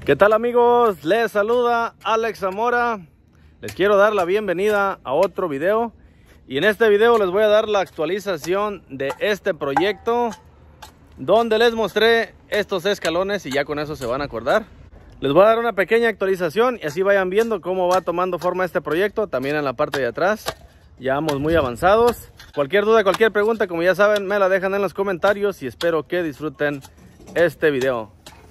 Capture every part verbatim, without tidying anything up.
¿Qué tal, amigos? Les saluda Alex Zamora. Les quiero dar la bienvenida a otro video. Y en este video les voy a dar la actualización de este proyecto, donde les mostré estos escalones y ya con eso se van a acordar. Les voy a dar una pequeña actualización y así vayan viendo cómo va tomando forma este proyecto. También en la parte de atrás ya vamos muy avanzados. Cualquier duda, cualquier pregunta, como ya saben, me la dejan en los comentarios y espero que disfruten este video.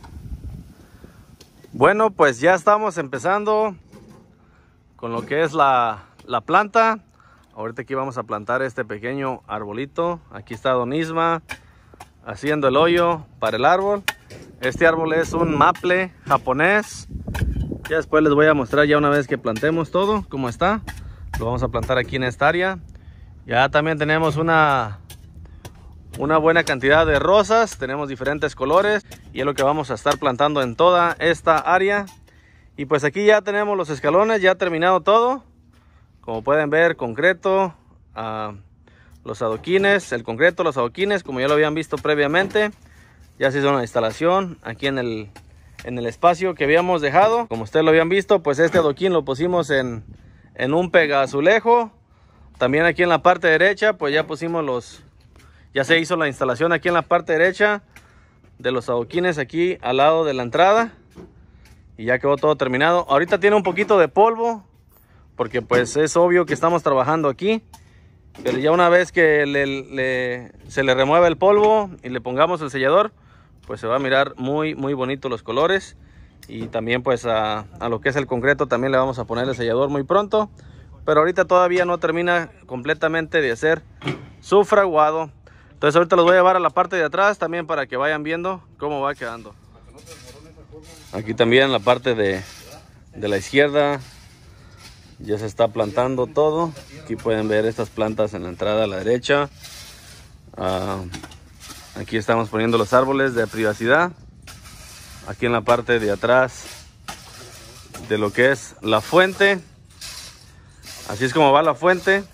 Bueno, pues ya estamos empezando con lo que es la, la planta. Ahorita aquí vamos a plantar este pequeño arbolito. Aquí está Don Isma haciendo el hoyo para el árbol. Este árbol es un maple japonés. Ya después les voy a mostrar, ya una vez que plantemos todo, cómo está. Lo vamos a plantar aquí en esta área. Ya también tenemos una, una buena cantidad de rosas. Tenemos diferentes colores y es lo que vamos a estar plantando en toda esta área. Y pues aquí ya tenemos los escalones, ya ha terminado todo. Como pueden ver, concreto, uh, los adoquines, el concreto, los adoquines, como ya lo habían visto previamente. Ya se hizo una instalación aquí en el, en el espacio que habíamos dejado. Como ustedes lo habían visto, pues este adoquín lo pusimos en, en un pegazulejo. También aquí en la parte derecha, pues ya pusimos los... Ya se hizo la instalación aquí en la parte derecha de los adoquines aquí al lado de la entrada. Y ya quedó todo terminado. Ahorita tiene un poquito de polvo, porque pues es obvio que estamos trabajando aquí. Pero ya una vez que le, le, se le remueva el polvo y le pongamos el sellador, pues se va a mirar muy muy bonito los colores. Y también pues a, a lo que es el concreto también le vamos a poner el sellador muy pronto. Pero ahorita todavía no termina completamente de hacer su fraguado. Entonces ahorita los voy a llevar a la parte de atrás también para que vayan viendo cómo va quedando. Aquí también en la parte de, de la izquierda ya se está plantando todo. Aquí pueden ver estas plantas en la entrada a la derecha. Uh, aquí estamos poniendo los árboles de privacidad. Aquí en la parte de atrás de lo que es la fuente. Así es como va la fuente.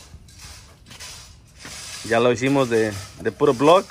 Ya lo hicimos de, de puro block.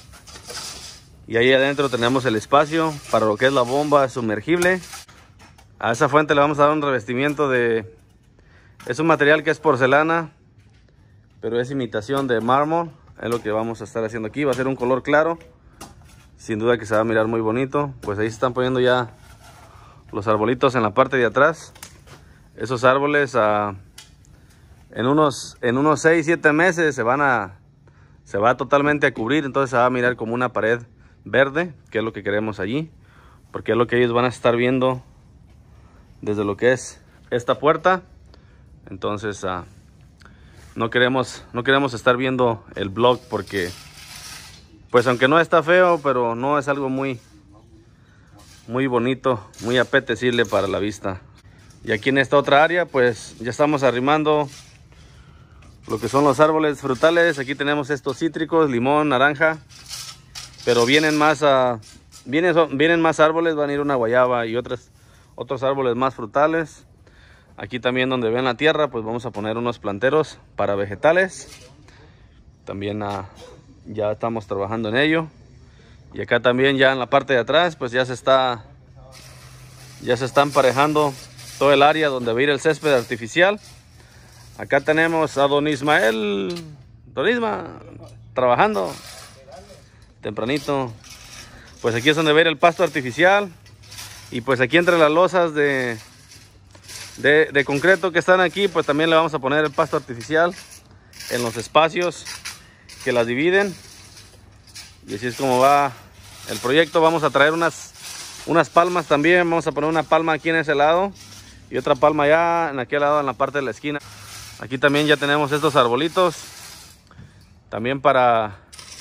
Y ahí adentro tenemos el espacio para lo que es la bomba sumergible. A esa fuente le vamos a dar un revestimiento de... Es un material que es porcelana, pero es imitación de mármol. Es lo que vamos a estar haciendo aquí. Va a ser un color claro. Sin duda que se va a mirar muy bonito. Pues ahí se están poniendo ya los arbolitos en la parte de atrás. Esos árboles uh, en unos en unos seis siete meses se van a se va totalmente a cubrir. Entonces se va a mirar como una pared verde, que es lo que queremos allí, porque es lo que ellos van a estar viendo desde lo que es esta puerta. Entonces uh, no queremos no queremos estar viendo el block, porque pues aunque no está feo, pero no es algo muy muy bonito, muy apetecible para la vista. Y aquí en esta otra área pues ya estamos arrimando lo que son los árboles frutales. Aquí tenemos estos cítricos, limón, naranja, pero vienen más uh, vienen, vienen más árboles. Van a ir una guayaba y otros otros árboles más frutales. Aquí también donde ven la tierra pues vamos a poner unos planteros para vegetales. También uh, ya estamos trabajando en ello. Y acá también ya en la parte de atrás pues ya se está ya se está emparejando todo el área donde va a ir el césped artificial. Acá tenemos a Don Ismael, Don Isma, trabajando tempranito. Pues aquí es donde va a ir el pasto artificial. Y pues aquí entre las losas de, de, de concreto que están aquí, pues también le vamos a poner el pasto artificial en los espacios que las dividen. Y así es como va el proyecto. Vamos a traer unas, unas palmas también. Vamos a poner una palma aquí en ese lado y otra palma allá en aquel lado, en la parte de la esquina. Aquí también ya tenemos estos arbolitos. También para...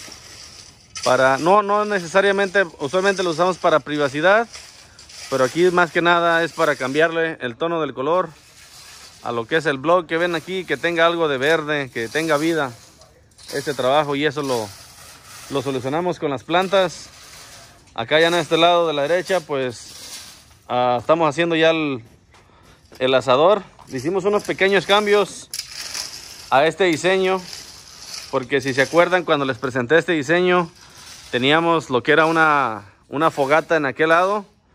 para no, no necesariamente, usualmente los usamos para privacidad. Pero aquí más que nada es para cambiarle el tono del color a lo que es el block que ven aquí. Que tenga algo de verde, que tenga vida este trabajo. Y eso lo, lo solucionamos con las plantas. Acá ya en este lado de la derecha pues uh, estamos haciendo ya el, el asador. Hicimos unos pequeños cambios a este diseño, porque si se acuerdan, cuando les presenté este diseño teníamos lo que era una, una fogata en aquel lado.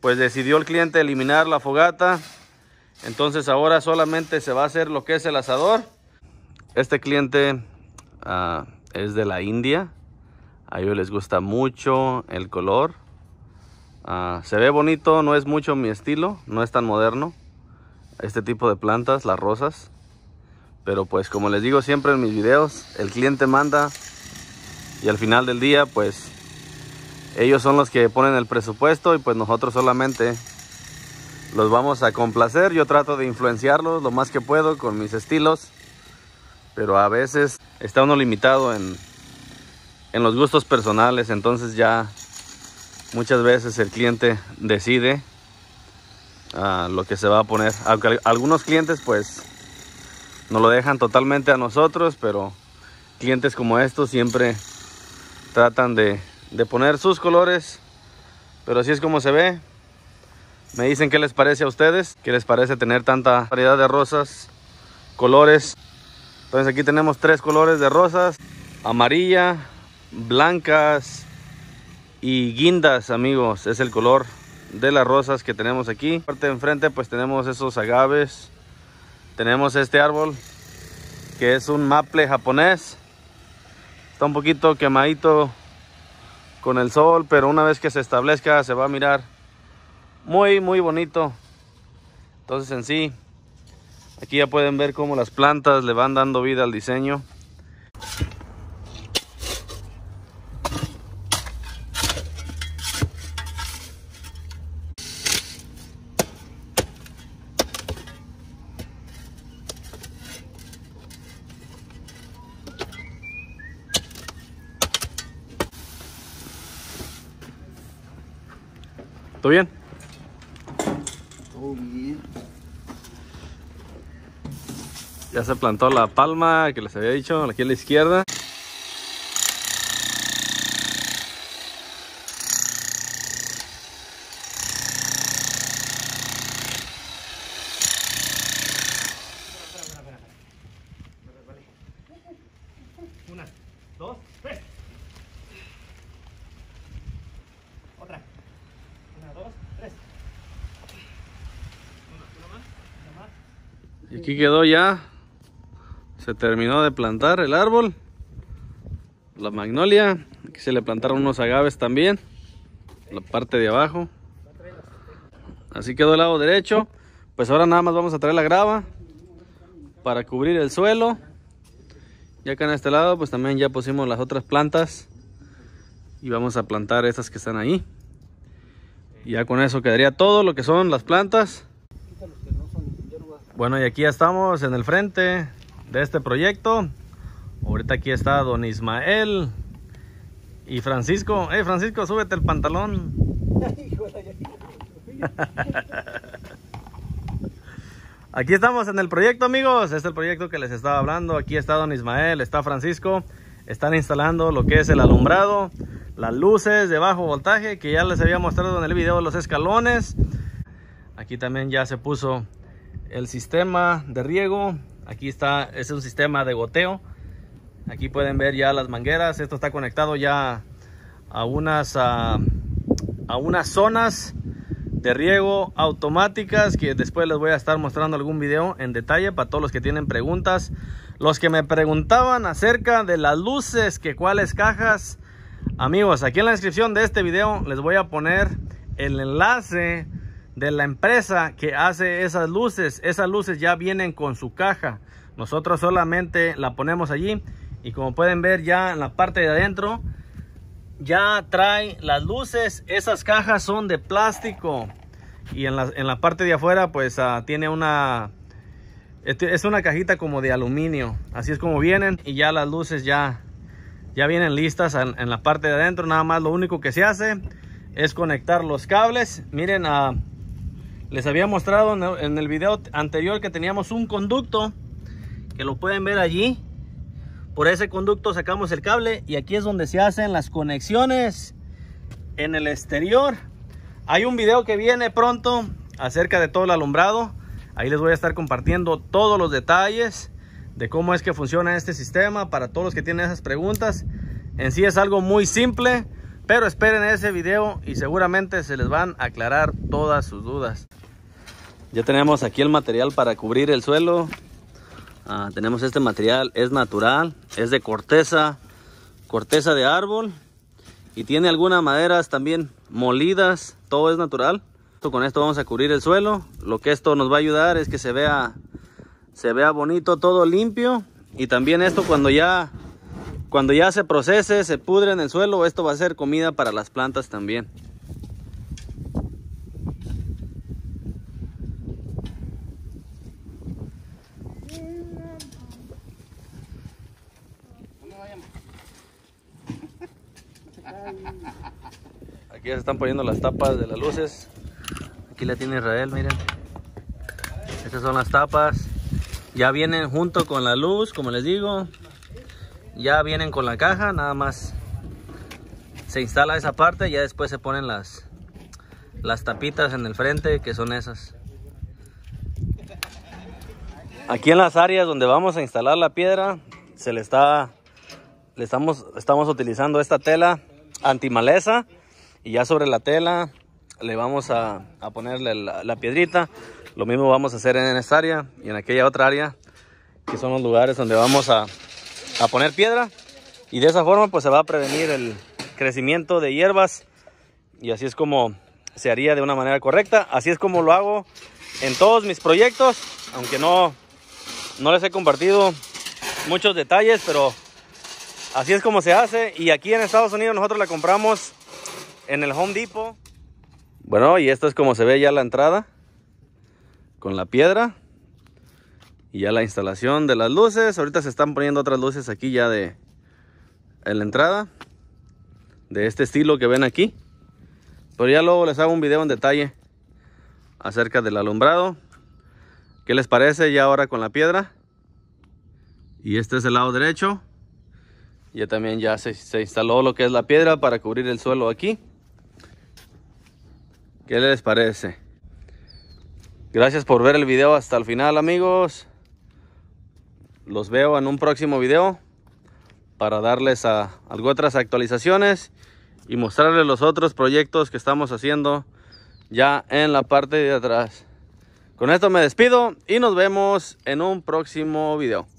pues decidió el cliente eliminar la fogata. Entonces ahora solamente se va a hacer lo que es el asador. Este cliente uh, es de la India. A ellos les gusta mucho el color. Uh, se ve bonito, no es mucho mi estilo, no es tan moderno. Este tipo de plantas, las rosas. Pero pues como les digo siempre en mis videos, el cliente manda. Y al final del día pues ellos son los que ponen el presupuesto y pues nosotros solamente los vamos a complacer. Yo trato de influenciarlos lo más que puedo con mis estilos, pero a veces está uno limitado en, en los gustos personales. Entonces ya muchas veces el cliente decide uh, lo que se va a poner. Aunque algunos clientes pues nos lo dejan totalmente a nosotros, pero clientes como estos siempre tratan de, de poner sus colores. Pero así es como se ve. Me dicen qué les parece a ustedes, qué les parece tener tanta variedad de rosas, colores. Entonces aquí tenemos tres colores de rosas: amarilla, blancas y guindas, amigos. Es el color de las rosas que tenemos aquí. Parte de enfrente pues tenemos esos agaves. Tenemos este árbol que es un maple japonés. Está un poquito quemadito con el sol, pero una vez que se establezca se va a mirar muy muy bonito. Entonces en sí, aquí ya pueden ver cómo las plantas le van dando vida al diseño. ¿Todo bien? Todo bien. Ya se plantó la palma que les había dicho, aquí a la izquierda. Una, dos, tres. Otra. Una, dos, tres. Una, una más, una más. Y aquí quedó ya. Se terminó de plantar el árbol, la magnolia. Aquí se le plantaron unos agaves también, la parte de abajo. Así quedó el lado derecho. Pues ahora nada más vamos a traer la grava para cubrir el suelo. Y acá en este lado pues también ya pusimos las otras plantas y vamos a plantar estas que están ahí. Y ya con eso quedaría todo lo que son las plantas. Bueno, y aquí ya estamos en el frente de este proyecto. Ahorita aquí está don Ismael y Francisco. Hey Francisco, súbete el pantalón. Aquí estamos en el proyecto, amigos. Este es el proyecto que les estaba hablando. Aquí está don Ismael, está Francisco. Están instalando lo que es el alumbrado, las luces de bajo voltaje que ya les había mostrado en el video, los escalones. Aquí también ya se puso el sistema de riego. Aquí está, es un sistema de goteo. Aquí pueden ver ya las mangueras. Esto está conectado ya a unas, a, a unas zonas de riego automáticas que después les voy a estar mostrando algún video en detalle para todos los que tienen preguntas. Los que me preguntaban acerca de las luces, que cuáles cajas. Amigos, aquí en la descripción de este video les voy a poner el enlace de la empresa que hace esas luces. Esas luces ya vienen con su caja. Nosotros solamente la ponemos allí y como pueden ver ya en la parte de adentro ya trae las luces. Esas cajas son de plástico y en la, en la parte de afuera pues uh, tiene una es una cajita como de aluminio. Así es como vienen y ya las luces ya ya vienen listas en, en la parte de adentro. Nada más lo único que se hace es conectar los cables. Miren, uh, les había mostrado en el, en el video anterior que teníamos un conducto que lo pueden ver allí. Por ese conducto sacamos el cable y aquí es donde se hacen las conexiones en el exterior. Hay un video que viene pronto acerca de todo el alumbrado. Ahí les voy a estar compartiendo todos los detalles de cómo es que funciona este sistema para todos los que tienen esas preguntas. En sí es algo muy simple. Pero esperen ese video y seguramente se les van a aclarar todas sus dudas. Ya tenemos aquí el material para cubrir el suelo. Ah, tenemos este material, es natural, es de corteza, corteza de árbol. Y tiene algunas maderas también molidas, todo es natural. Con esto vamos a cubrir el suelo. Lo que esto nos va a ayudar es que se vea, se vea bonito, todo limpio. Y también esto cuando ya... Cuando ya se procese, se pudre en el suelo, esto va a ser comida para las plantas también. Aquí ya se están poniendo las tapas de las luces. Aquí la tiene Israel, miren. Estas son las tapas. Ya vienen junto con la luz, como les digo. Ya vienen con la caja, nada más se instala esa parte y ya después se ponen las, las tapitas en el frente, que son esas. Aquí en las áreas donde vamos a instalar la piedra, se le está, le estamos, estamos utilizando esta tela antimaleza y ya sobre la tela le vamos a, a ponerle la, la piedrita. Lo mismo vamos a hacer en esta área y en aquella otra área, que son los lugares donde vamos a a poner piedra, y de esa forma pues se va a prevenir el crecimiento de hierbas, y así es como se haría de una manera correcta. Así es como lo hago en todos mis proyectos, aunque no, no les he compartido muchos detalles, pero así es como se hace. Y aquí en Estados Unidos nosotros la compramos en el Home Depot. Bueno, y esto es como se ve ya la entrada con la piedra. Y ya la instalación de las luces. Ahorita se están poniendo otras luces aquí ya de en la entrada. De este estilo que ven aquí. Pero ya luego les hago un video en detalle acerca del alumbrado. ¿Qué les parece ya ahora con la piedra? Y este es el lado derecho. Ya también ya se, se instaló lo que es la piedra para cubrir el suelo aquí. ¿Qué les parece? Gracias por ver el video hasta el final, amigos. Los veo en un próximo video para darles a, a otras actualizaciones y mostrarles los otros proyectos que estamos haciendo ya en la parte de atrás. Con esto me despido y nos vemos en un próximo video.